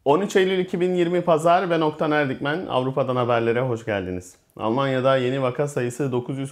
13 Eylül 2020 Pazar, ben Oktan Erdikmen. Avrupa'dan haberlere hoş geldiniz. Almanya'da yeni vaka sayısı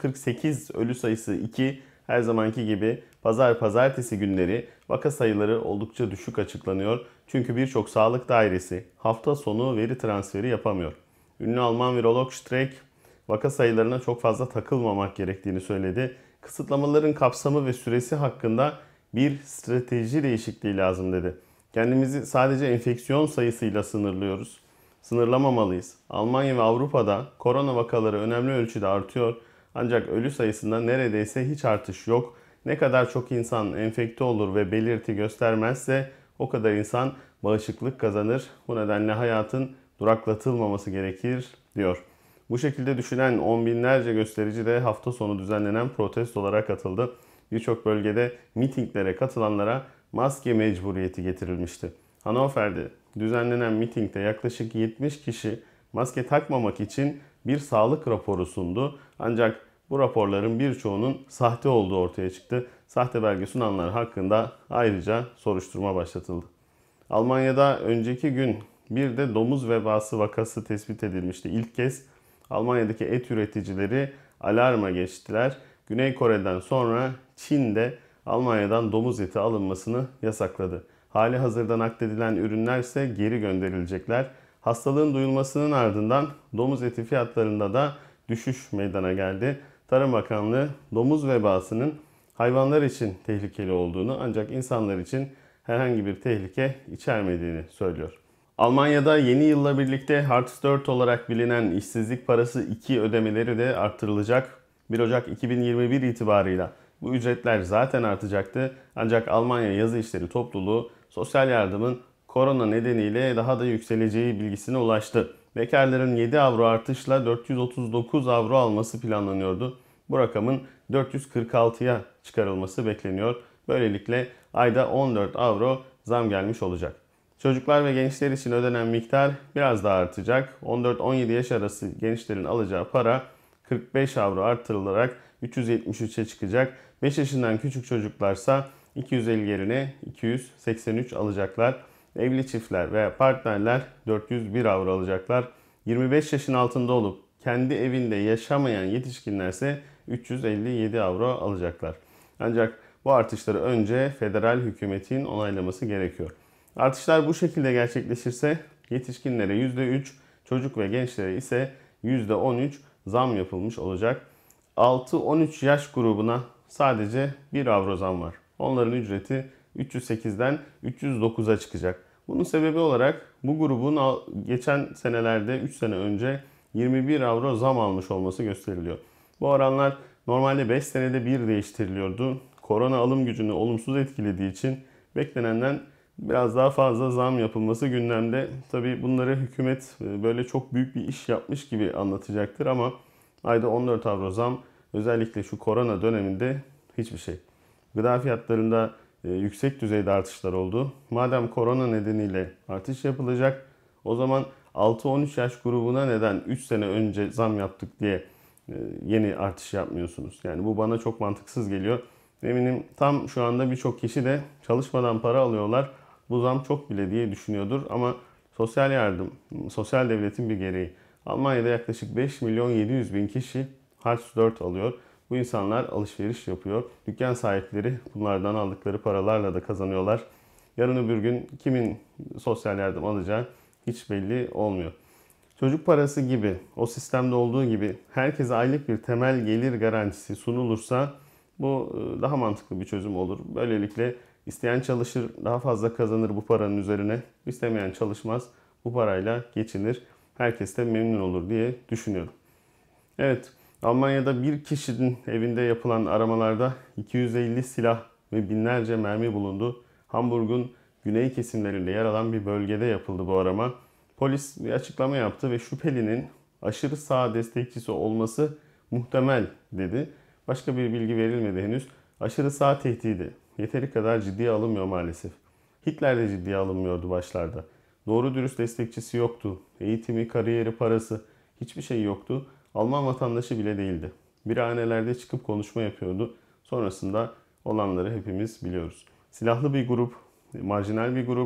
948, ölü sayısı 2. Her zamanki gibi pazartesi günleri vaka sayıları oldukça düşük açıklanıyor. Çünkü birçok sağlık dairesi hafta sonu veri transferi yapamıyor. Ünlü Alman virolog Streeck vaka sayılarına çok fazla takılmamak gerektiğini söyledi. Kısıtlamaların kapsamı ve süresi hakkında bir strateji değişikliği lazım dedi. Kendimizi sadece enfeksiyon sayısıyla sınırlıyoruz. Sınırlamamalıyız. Almanya ve Avrupa'da korona vakaları önemli ölçüde artıyor. Ancak ölü sayısında neredeyse hiç artış yok. Ne kadar çok insan enfekte olur ve belirti göstermezse o kadar insan bağışıklık kazanır. Bu nedenle hayatın duraklatılmaması gerekir diyor. Bu şekilde düşünen on binlerce gösterici de hafta sonu düzenlenen protestolara katıldı. Birçok bölgede mitinglere katılanlara maske mecburiyeti getirilmişti. Hannover'de düzenlenen mitingde yaklaşık 70 kişi maske takmamak için bir sağlık raporu sundu. Ancak bu raporların birçoğunun sahte olduğu ortaya çıktı. Sahte belge sunanlar hakkında ayrıca soruşturma başlatıldı. Almanya'da önceki gün bir de domuz vebası vakası tespit edilmişti. İlk kez Almanya'daki et üreticileri alarma geçtiler. Güney Kore'den sonra Çin de Almanya'dan domuz eti alınmasını yasakladı. Hali hazırda nakledilen ürünler ise geri gönderilecekler. Hastalığın duyulmasının ardından domuz eti fiyatlarında da düşüş meydana geldi. Tarım Bakanlığı domuz vebasının hayvanlar için tehlikeli olduğunu ancak insanlar için herhangi bir tehlike içermediğini söylüyor. Almanya'da yeni yılla birlikte Hartz IV olarak bilinen işsizlik parası 2 ödemeleri de artırılacak. 1 Ocak 2021 itibarıyla bu ücretler zaten artacaktı. Ancak Almanya Yazı İşleri Topluluğu sosyal yardımın korona nedeniyle daha da yükseleceği bilgisine ulaştı. Bekarların 7 avro artışla 439 avro alması planlanıyordu. Bu rakamın 446'ya çıkarılması bekleniyor. Böylelikle ayda 14 avro zam gelmiş olacak. Çocuklar ve gençler için ödenen miktar biraz daha artacak. 14-17 yaş arası gençlerin alacağı para 45 avro artırılarak 373'e çıkacak. 5 yaşından küçük çocuklarsa 250 yerine 283 alacaklar. Evli çiftler veya partnerler 401 avro alacaklar. 25 yaşın altında olup kendi evinde yaşamayan yetişkinlerse 357 avro alacaklar. Ancak bu artışları önce federal hükümetin onaylaması gerekiyor. Artışlar bu şekilde gerçekleşirse yetişkinlere %3, çocuk ve gençlere ise %13 zam yapılmış olacak. 6-13 yaş grubuna sadece 1 avro zam var. Onların ücreti 308'den 309'a çıkacak. Bunun sebebi olarak bu grubun geçen senelerde 3 sene önce 21 avro zam almış olması gösteriliyor. Bu oranlar normalde 5 senede bir değiştiriliyordu. Korona alım gücünü olumsuz etkilediği için beklenenden biraz daha fazla zam yapılması gündemde. Tabii bunları hükümet böyle çok büyük bir iş yapmış gibi anlatacaktır ama ayda 14 avro zam özellikle şu korona döneminde hiçbir şey. Gıda fiyatlarında yüksek düzeyde artışlar oldu. Madem korona nedeniyle artış yapılacak, o zaman 6-13 yaş grubuna neden 3 sene önce zam yaptık diye yeni artış yapmıyorsunuz? Yani bu bana çok mantıksız geliyor. Eminim tam şu anda birçok kişi de çalışmadan para alıyorlar. Bu zam çok bile diye düşünüyordur ama sosyal yardım, sosyal devletin bir gereği. Almanya'da yaklaşık 5 milyon 700 bin kişi Hartz IV alıyor. Bu insanlar alışveriş yapıyor. Dükkan sahipleri bunlardan aldıkları paralarla da kazanıyorlar. Yarın öbür gün kimin sosyal yardım alacağı hiç belli olmuyor. Çocuk parası gibi, o sistemde olduğu gibi herkese aylık bir temel gelir garantisi sunulursa bu daha mantıklı bir çözüm olur. Böylelikle isteyen çalışır, daha fazla kazanır bu paranın üzerine. İstemeyen çalışmaz, bu parayla geçinir. Herkes de memnun olur diye düşünüyorum. Evet, Almanya'da bir kişinin evinde yapılan aramalarda 250 silah ve binlerce mermi bulundu. Hamburg'un güney kesimlerinde yer alan bir bölgede yapıldı bu arama. Polis bir açıklama yaptı ve şüphelinin aşırı sağ destekçisi olması muhtemel dedi. Başka bir bilgi verilmedi henüz. Aşırı sağ tehdidi yeteri kadar ciddiye alınmıyor maalesef. Hitler de ciddiye alınmıyordu başlarda. Doğru dürüst destekçisi yoktu. Eğitimi, kariyeri, parası hiçbir şey yoktu. Alman vatandaşı bile değildi. Birhanelerde çıkıp konuşma yapıyordu. Sonrasında olanları hepimiz biliyoruz. Silahlı bir grup, marjinal bir grup,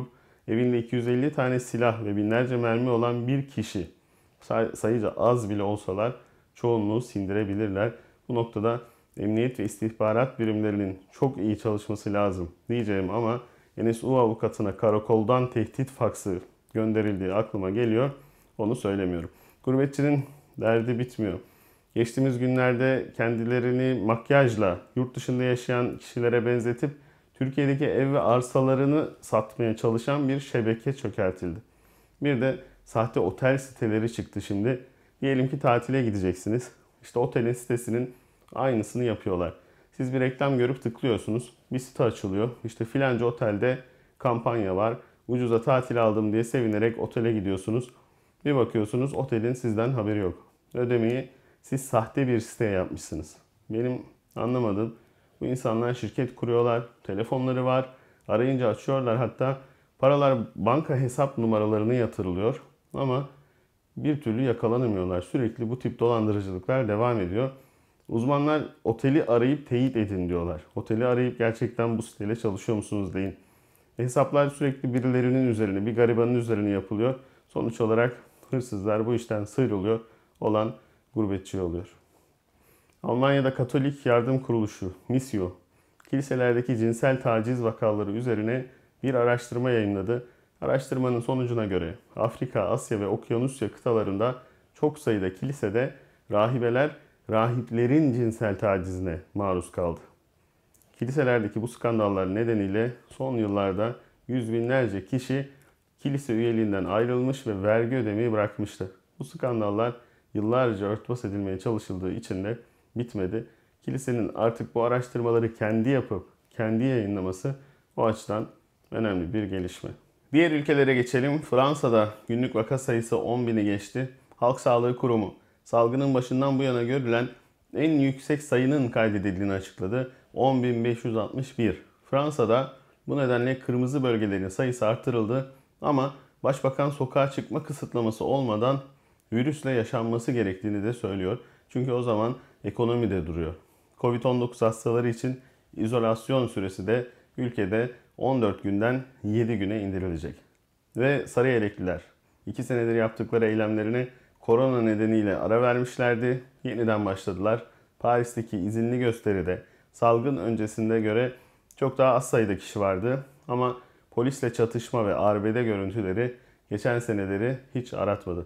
evinde 250 tane silah ve binlerce mermi olan bir kişi, sayıca az bile olsalar, çoğunluğu sindirebilirler. Bu noktada emniyet ve istihbarat birimlerinin çok iyi çalışması lazım diyeceğim ama Enes U avukatına karakoldan tehdit faksı gönderildiği aklıma geliyor. Onu söylemiyorum. Gurbetçinin derdi bitmiyor. Geçtiğimiz günlerde kendilerini makyajla yurt dışında yaşayan kişilere benzetip Türkiye'deki ev ve arsalarını satmaya çalışan bir şebeke çökertildi. Bir de sahte otel siteleri çıktı şimdi. Diyelim ki tatile gideceksiniz. İşte otelin sitesinin aynısını yapıyorlar. Siz bir reklam görüp tıklıyorsunuz. Bir site açılıyor. İşte filanca otelde kampanya var. Ucuza tatil aldım diye sevinerek otele gidiyorsunuz. Bir bakıyorsunuz otelin sizden haberi yok. Ödemeyi siz sahte bir siteye yapmışsınız. Benim anlamadığım, bu insanlar şirket kuruyorlar, telefonları var, arayınca açıyorlar, hatta paralar banka hesap numaralarına yatırılıyor ama bir türlü yakalanamıyorlar. Sürekli bu tip dolandırıcılıklar devam ediyor. Uzmanlar oteli arayıp teyit edin diyorlar. Oteli arayıp gerçekten bu siteyle çalışıyor musunuz deyin. Hesaplar sürekli birilerinin üzerine, bir garibanın üzerine yapılıyor. Sonuç olarak hırsızlar bu işten sıyrılıyor, olan gurbetçi oluyor. Almanya'da Katolik Yardım Kuruluşu, Missio, kiliselerdeki cinsel taciz vakaları üzerine bir araştırma yayınladı. Araştırmanın sonucuna göre Afrika, Asya ve Okyanusya kıtalarında çok sayıda kilisede rahibeler, rahiplerin cinsel tacizine maruz kaldı. Kiliselerdeki bu skandallar nedeniyle son yıllarda yüz binlerce kişi kilise üyeliğinden ayrılmış ve vergi ödemeyi bırakmıştı. Bu skandallar yıllarca örtbas edilmeye çalışıldığı için de bitmedi. Kilisenin artık bu araştırmaları kendi yapıp kendi yayınlaması o açıdan önemli bir gelişme. Diğer ülkelere geçelim. Fransa'da günlük vaka sayısı 10.000'i geçti. Halk Sağlığı Kurumu salgının başından bu yana görülen en yüksek sayının kaydedildiğini açıkladı. 10.561. Fransa'da bu nedenle kırmızı bölgelerin sayısı artırıldı ama Başbakan sokağa çıkma kısıtlaması olmadan virüsle yaşanması gerektiğini de söylüyor. Çünkü o zaman ekonomi de duruyor. Covid-19 hastaları için izolasyon süresi de ülkede 14 günden 7 güne indirilecek. Ve Sarıyerlikliler 2 senedir yaptıkları eylemlerini korona nedeniyle ara vermişlerdi. Yeniden başladılar. Paris'teki izinli gösteride salgın öncesinde göre çok daha az sayıda kişi vardı. Ama polisle çatışma ve arbede görüntüleri geçen seneleri hiç aratmadı.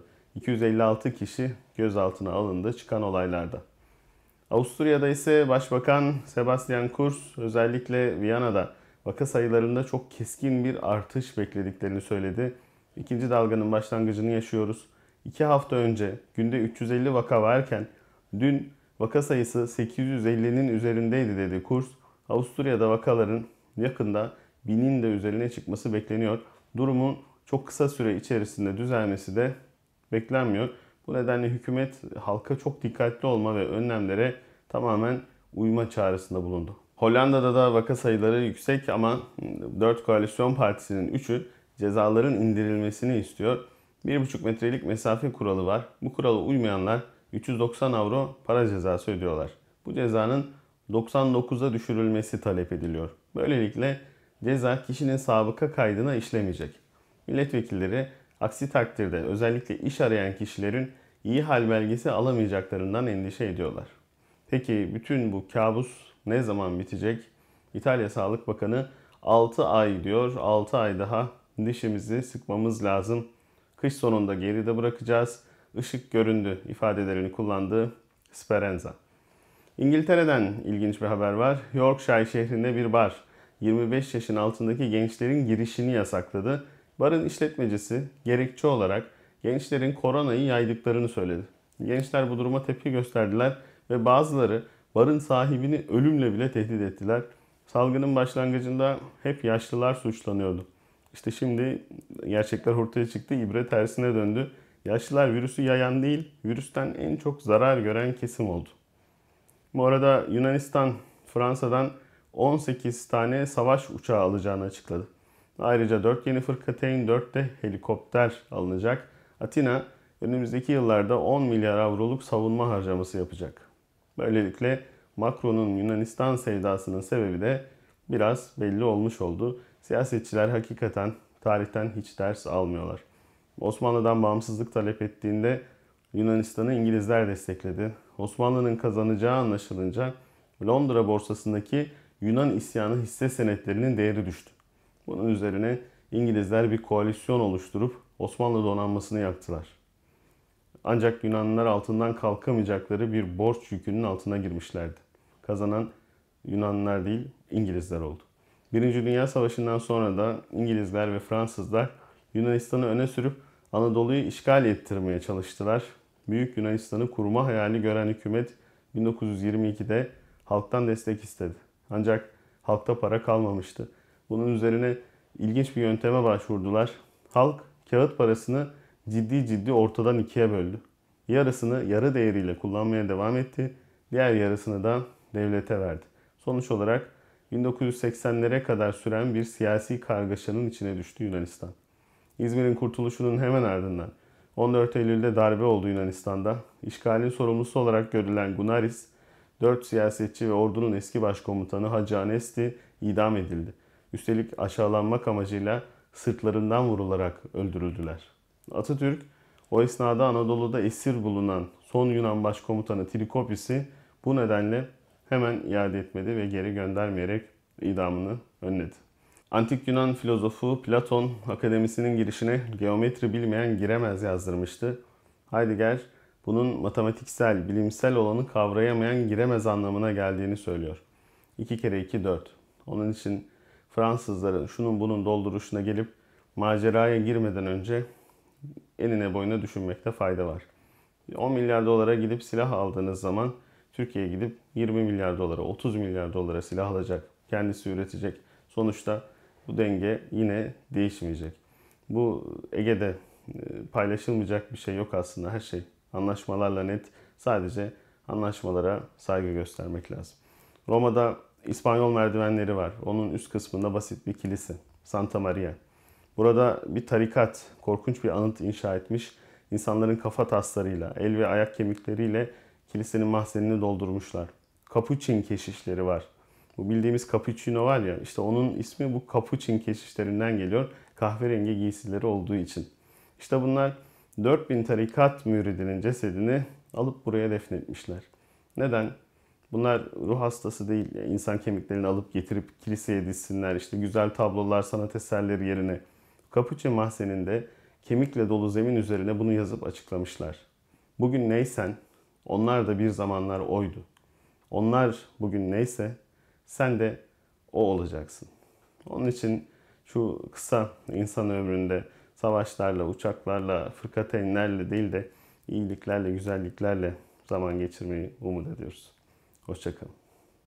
256 kişi gözaltına alındı çıkan olaylarda. Avusturya'da ise Başbakan Sebastian Kurz özellikle Viyana'da vaka sayılarında çok keskin bir artış beklediklerini söyledi. İkinci dalganın başlangıcını yaşıyoruz. 2 hafta önce günde 350 vaka varken dün vaka sayısı 850'nin üzerindeydi dedi Kurz. Avusturya'da vakaların yakında 1000'in de üzerine çıkması bekleniyor. Durumun çok kısa süre içerisinde düzelmesi de beklenmiyor. Bu nedenle hükümet halka çok dikkatli olma ve önlemlere tamamen uyma çağrısında bulundu. Hollanda'da da vaka sayıları yüksek ama 4 koalisyon partisinin 3'ü cezaların indirilmesini istiyor. 1,5 metrelik mesafe kuralı var. Bu kurala uymayanlar 390 euro para cezası ödüyorlar. Bu cezanın 99'a düşürülmesi talep ediliyor. Böylelikle ceza kişinin sabıka kaydına işlemeyecek. Milletvekilleri aksi takdirde özellikle iş arayan kişilerin iyi hal belgesi alamayacaklarından endişe ediyorlar. Peki bütün bu kabus ne zaman bitecek? İtalya Sağlık Bakanı 6 ay diyor. 6 ay daha dişimizi sıkmamız lazım. Kış sonunda geride bırakacağız. Işık göründü ifadelerini kullandığı Speranza. İngiltere'den ilginç bir haber var. Yorkshire şehrinde bir bar 25 yaşın altındaki gençlerin girişini yasakladı. Barın işletmecisi gerekçe olarak gençlerin koronayı yaydıklarını söyledi. Gençler bu duruma tepki gösterdiler ve bazıları barın sahibini ölümle bile tehdit ettiler. Salgının başlangıcında hep yaşlılar suçlanıyordu. İşte şimdi gerçekler ortaya çıktı, ibre tersine döndü. Yaşlılar virüsü yayan değil, virüsten en çok zarar gören kesim oldu. Bu arada Yunanistan, Fransa'dan 18 tane savaş uçağı alacağını açıkladı. Ayrıca 4 yeni fırkateyn, 4 de helikopter alınacak. Atina önümüzdeki yıllarda 10 milyar avroluk savunma harcaması yapacak. Böylelikle Macron'un Yunanistan sevdasının sebebi de biraz belli olmuş oldu. Siyasetçiler hakikaten tarihten hiç ders almıyorlar. Osmanlı'dan bağımsızlık talep ettiğinde Yunanistan'ı İngilizler destekledi. Osmanlı'nın kazanacağı anlaşılınca Londra borsasındaki Yunan isyanı hisse senetlerinin değeri düştü. Bunun üzerine İngilizler bir koalisyon oluşturup Osmanlı donanmasını yaktılar. Ancak Yunanlılar altından kalkamayacakları bir borç yükünün altına girmişlerdi. Kazanan Yunanlılar değil, İngilizler oldu. Birinci Dünya Savaşı'ndan sonra da İngilizler ve Fransızlar Yunanistan'ı öne sürüp Anadolu'yu işgal ettirmeye çalıştılar. Büyük Yunanistan'ı kurma hayali gören hükümet 1922'de halktan destek istedi. Ancak halkta para kalmamıştı. Bunun üzerine ilginç bir yönteme başvurdular. Halk kağıt parasını ciddi ciddi ortadan ikiye böldü. Yarısını yarı değeriyle kullanmaya devam etti. Diğer yarısını da devlete verdi. Sonuç olarak 1980'lere kadar süren bir siyasi kargaşanın içine düştü Yunanistan. İzmir'in kurtuluşunun hemen ardından 14 Eylül'de darbe oldu Yunanistan'da. İşgalin sorumlusu olarak görülen Gunaris, 4 siyasetçi ve ordunun eski başkomutanı Hacı Anesti idam edildi. Üstelik aşağılanmak amacıyla sırtlarından vurularak öldürüldüler. Atatürk, o esnada Anadolu'da esir bulunan son Yunan başkomutanı Trikopis'i bu nedenle hemen iade etmedi ve geri göndermeyerek idamını önledi. Antik Yunan filozofu Platon akademisinin girişine geometri bilmeyen giremez yazdırmıştı. Heidegger bunun matematiksel, bilimsel olanı kavrayamayan giremez anlamına geldiğini söylüyor. 2 kere 2 4. Onun için Fransızların şunun bunun dolduruşuna gelip maceraya girmeden önce enine boyuna düşünmekte fayda var. 10 milyar dolara gidip silah aldığınız zaman Türkiye'ye gidip 20 milyar dolara, 30 milyar dolara silah alacak. Kendisi üretecek. Sonuçta bu denge yine değişmeyecek. Bu Ege'de paylaşılmayacak bir şey yok aslında. Her şey anlaşmalarla net. Sadece anlaşmalara saygı göstermek lazım. Roma'da İspanyol merdivenleri var. Onun üst kısmında basit bir kilise. Santa Maria. Burada bir tarikat korkunç bir anıt inşa etmiş. İnsanların kafa taslarıyla, el ve ayak kemikleriyle kilisenin mahzenini doldurmuşlar. Kapuçin keşişleri var. Bu bildiğimiz cappuccino var ya, işte onun ismi bu Kapuçin keşişlerinden geliyor. Kahverengi giysileri olduğu için. İşte bunlar 4000 tarikat müridinin cesedini alıp buraya defnetmişler. Neden? Bunlar ruh hastası değil. Yani insan kemiklerini alıp getirip kiliseye dizsinler. İşte güzel tablolar, sanat eserleri yerine. Kapuçin mahzeninde kemikle dolu zemin üzerine bunu yazıp açıklamışlar. Bugün neysen, onlar da bir zamanlar oydu. Onlar bugün neyse, sen de o olacaksın. Onun için şu kısa insan ömründe savaşlarla, uçaklarla, fırkateynlerle değil de iyiliklerle, güzelliklerle zaman geçirmeyi umut ediyoruz. Hoşça kalın.